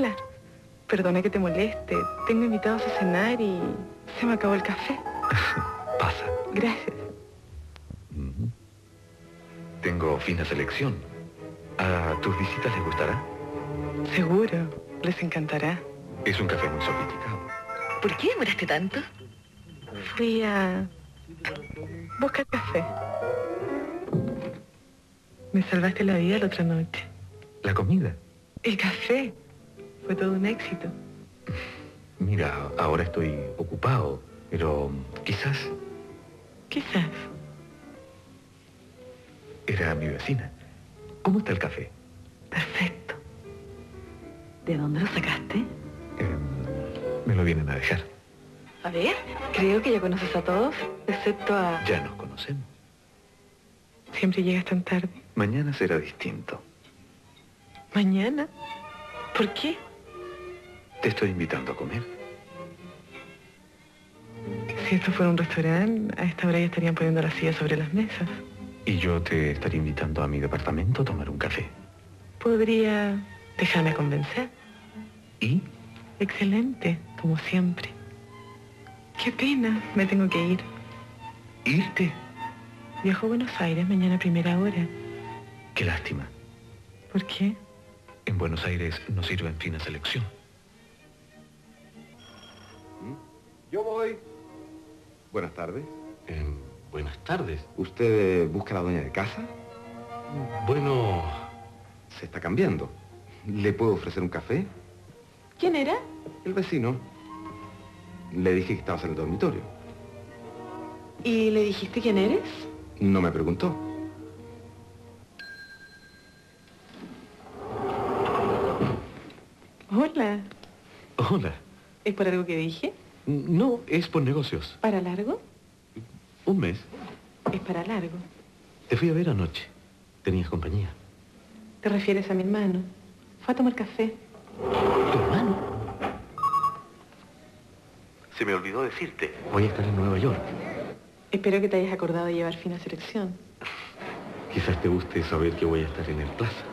Hola. Perdona que te moleste. Tengo invitados a cenar y se me acabó el café. Pasa. Gracias. Tengo fina selección. ¿A tus visitas les gustará? Seguro. Les encantará. Es un café muy sofisticado. ¿Por qué demoraste tanto? Fui a buscar café. Me salvaste la vida la otra noche. ¿La comida? El café. Fue todo un éxito. Mira, ahora estoy ocupado, pero quizás Quizás. era mi vecina. ¿Cómo está el café? Perfecto. ¿De dónde lo sacaste? Me lo vienen a dejar. A ver, creo que ya conoces a todos, excepto a... Ya nos conocemos. Siempre llegas tan tarde. Mañana será distinto. ¿Mañana? ¿Por qué? Te estoy invitando a comer. Si esto fuera un restaurante, a esta hora ya estarían poniendo las sillas sobre las mesas. Y yo te estaría invitando a mi departamento a tomar un café. Podría dejarme convencer. ¿Y? Excelente, como siempre. Qué pena, me tengo que ir. ¿Irte? Viajo a Buenos Aires mañana a primera hora. Qué lástima. ¿Por qué? En Buenos Aires no sirven fina selección. Yo voy. Buenas tardes. Buenas tardes. ¿Usted busca a la dueña de casa? Bueno, Se está cambiando. ¿Le puedo ofrecer un café? ¿Quién era? El vecino. Le dije que estabas en el dormitorio. ¿Y le dijiste quién eres? No me preguntó. Hola. Hola. ¿Es por algo que dije? No, es por negocios. ¿Para largo? Un mes. Es para largo. Te fui a ver anoche. Tenías compañía. ¿Te refieres a mi hermano? Fue a tomar café. ¿Tu hermano? Se me olvidó decirte. Voy a estar en Nueva York. Espero que te hayas acordado de llevar fina selección. Quizás te guste saber que voy a estar en el Plaza.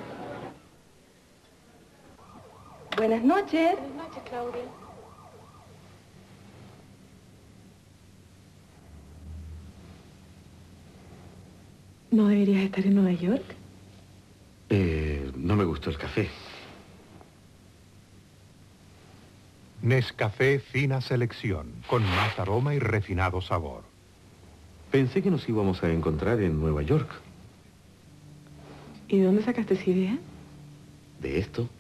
Buenas noches. Buenas noches, Claudia. ¿No deberías estar en Nueva York? No me gustó el café. Nescafé fina selección, con más aroma y refinado sabor. Pensé que nos íbamos a encontrar en Nueva York. ¿Y de dónde sacaste esa idea? ¿De esto?